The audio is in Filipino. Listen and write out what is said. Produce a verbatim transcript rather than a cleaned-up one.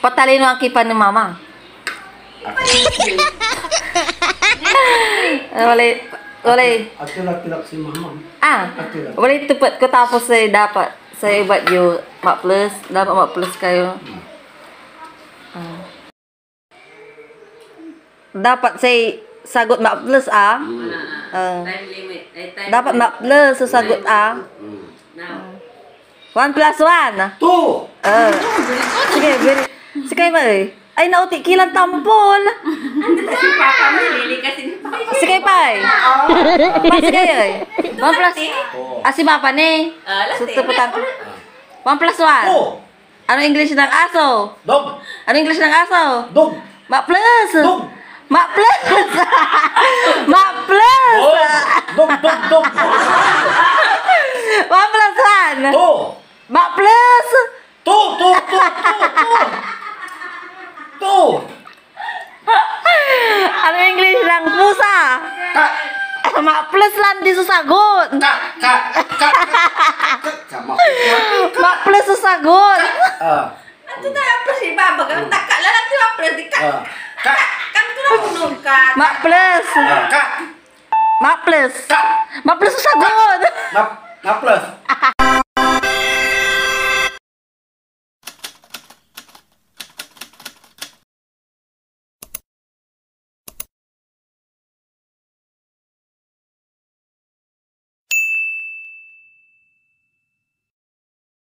Patalino ang kipan ni mama. Wala, wala. Atulak-tulak si mama. Ah, wala tupat ko tapos ay dapat saya buat you mak plus, dapat mak plus kayo. Ah. Dapat saya sagot mak plus ah. Uh, Time limit. Eh, time dapat mak plus so sagot ah. Now. One plus one. Two. Uh, sige, very. Sige ba eh. Ay, nauti kilang tampol. Ando si Papa mo, lili kasi ni Papa. Sige pa eh. Pa, sige eh. One plus. Ah, si Papa ni. Ah, lati. Sutuputan ko. One plus one. Oh. Ano English ng aso? Dog. Ano English ng aso? Dog. Mak plus. Dog. Mak plus. Mak plus. Dog. Dog. Dog. One plus one. Two. Mak plus. Two. Two. Two. Two. Two. Ano English ng pusa? Kak. Mak plus lang di susagot. Kak. Kak. Kak. Sama. Mak plus susagot. Ah. Ando na apa si Baba, kan takak lah nanti apa di kak. Ah. Kak. Kan tu lah punung kak. Mak plus. Ah. Kak. Mak plus. Kak. Mak plus susagot. Nap. Nap plus.